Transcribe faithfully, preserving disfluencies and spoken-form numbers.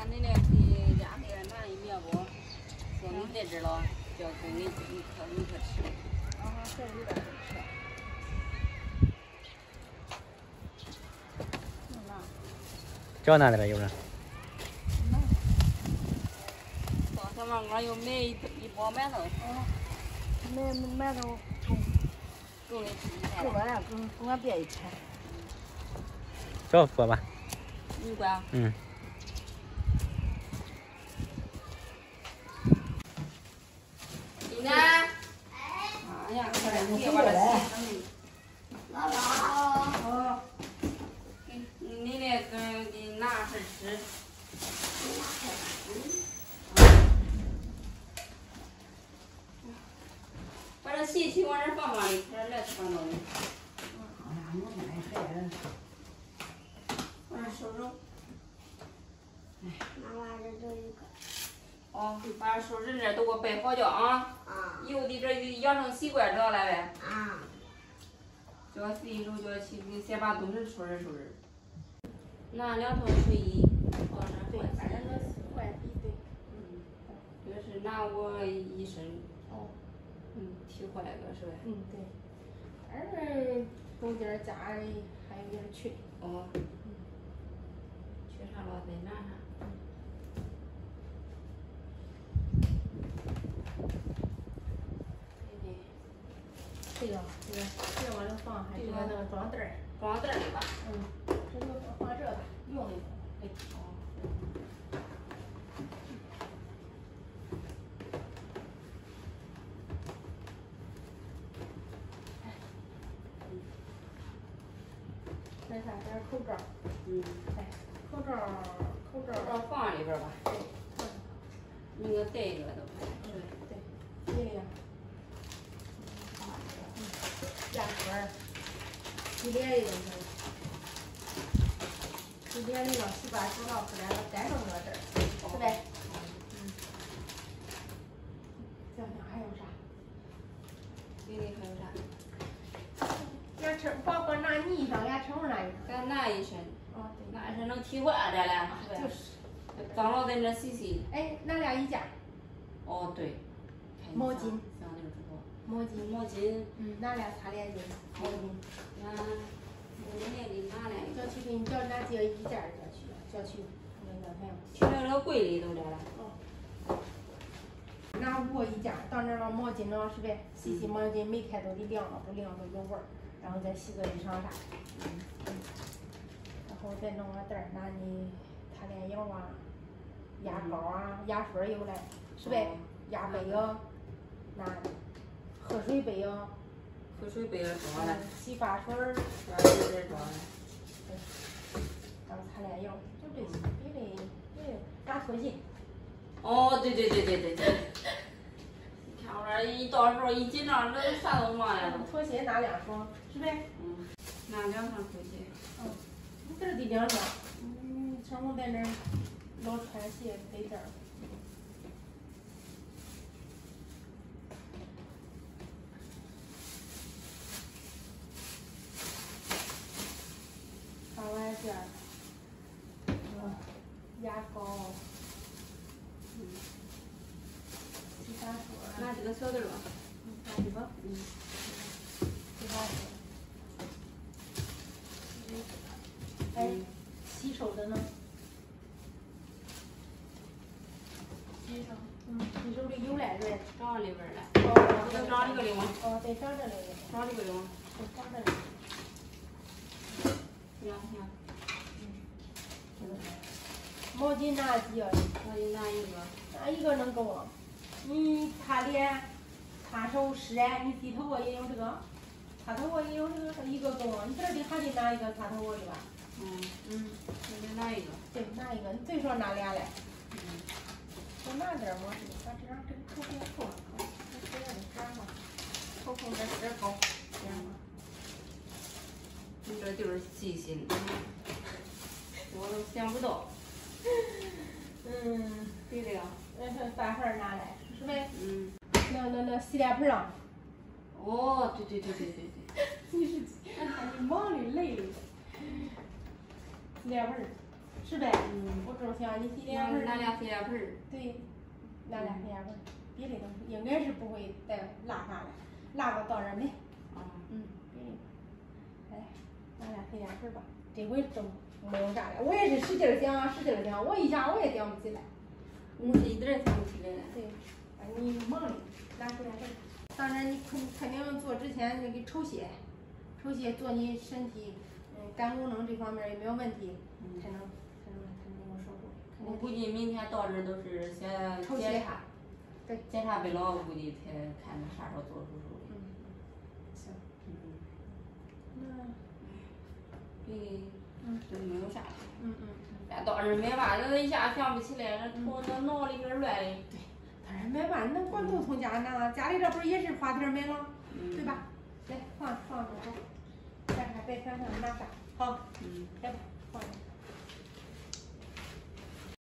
那你那给家给拿一面不？说你在这了，叫给你你可你可吃。 啊，这有点好吃。 叫哪的有人？ 到小卖馆又买一一包馒头。 哦。买馒头够够你吃。 够了呀，跟跟俺别一吃。 叫过吧。 你管？ 嗯。 你呢？哎呀，快点给我来。 姥姥。 哦。给你那个给拿着吃。把这洗去往这放放里，这来放到里。 好呀，我买菜。 往这收收。 妈妈，这就一个。 哦，把这收拾这都给我备好叫啊。 啊。 以后的这养成习惯知道了呗。 啊。 叫洗手叫去，先把东西收拾收拾。拿两套睡衣，往这换。 反正都换一对。 嗯。这是拿我一身。 哦。 嗯，替换一个是呗？ 嗯，对。反正中间夹还有点缺。 哦。嗯。缺啥了再拿啥。 这个这个这个往这放，还是那个装袋儿？ 装袋儿里吧。 嗯，这就放这吧，用的。 哎。哦。 再下点口罩。 嗯。 哎，口罩口罩。 口罩放里边吧。 对。 那个带着都。 对对，这样。牙刷，洗脸的东西，洗脸的了，洗把手拿出来了，带上我这儿，是呗？嗯。想想还有啥？ 给你还有啥？ 俺称光光拿你一张，俺称拿一张。 咱拿一身。 哦，对。 拿一身能替换咱俩，是呗？ 就是。 脏了在这洗洗。 哎，咱俩一件。 哦，对。 毛巾。 想那个之后。 毛巾。 毛巾。 嗯，咱俩擦脸巾，毛巾。 俺我那里拿来。 叫去给你叫拿几个一件儿叫去，叫去那个还有。 去那个柜里头来了。 哦。拿五个一件，到那了毛巾了是呗？洗洗毛巾，每天都得晾了，不晾都有味儿。然后再洗个衣裳啥。嗯嗯。然后再弄个袋儿，拿你擦脸油啊、牙膏啊、牙刷有嘞，是呗？牙杯哟，拿喝水杯哟。 喝水杯装了。 洗发水儿。 发水再装了。 对。还有擦脸油，就这些，别的别的，拿拖鞋。 哦，对对对对对对。你看我这一到时候一紧张，这啥都忘了。 拖鞋拿两双，是呗？ 嗯。拿两双拖鞋。 嗯。你这儿得两双。嗯，成龙在那儿老穿鞋得这儿。擦完线，嗯，牙膏。嗯。洗发水。 拿这个小袋吧。 嗯，拿这个。嗯。洗发水。哎，洗手的呢？ 洗手。 嗯，洗手的有来着。 装里边了。 哦， 都装这个里吗？ 哦，对，装这里的。 装这个里吗？ 对，装这里。 行行。 嗯。毛巾拿几个？ 毛巾拿一个。 拿一个能够啊？你擦脸、擦手湿哎，你洗头发也有这个，擦头发也有这个，一个够啊。你这儿得还得拿一个擦头发的吧？ 嗯嗯，我得拿一个。 对，拿一个，你最少拿俩来。 嗯。 多拿点毛巾，把这张这个口边扣上，扣，这样的粘嘛，扣扣这这扣，这样嘛。 你这就是细心，我都想不到。 嗯， 对的呀。 嗯，饭盒拿来，是呗？ 嗯。 那那那洗脸盆啊。 哦，对对对对对对。 你是，你忙的累的。洗脸盆儿。 是呗？ 嗯， 我正想你洗脸拿盆儿。 拿俩洗脸盆儿。 对，拿俩洗脸盆儿，别的东西应该是不会再落下来，落个到这没。 啊。 嗯，别的。哎，拿俩洗脸盆儿吧，这回整没有啥了。我也是使劲儿想，使劲儿想，我一下我也想不起来。 我是一点儿也想不起来了。 对，啊，你忙哩，拿洗脸盆儿。当然，你肯肯定做之前那个抽血，抽血做你身体嗯肝功能这方面有没有问题，才能才能才能够手术。 我估计明天到这儿都是先抽血检查， 对， 检查完了，我估计才看啥时候做手术。 嗯，行， 嗯。 那别的嗯都没有啥了。 嗯嗯。 咱到这儿买吧，那一下想不起来，那头那脑里边乱的。 对，当然买吧，那光都从家拿，家里这不是也是花钱买了， 嗯。 对吧？来放放着好，看看再看看拿啥，好， 嗯。 来吧，放着。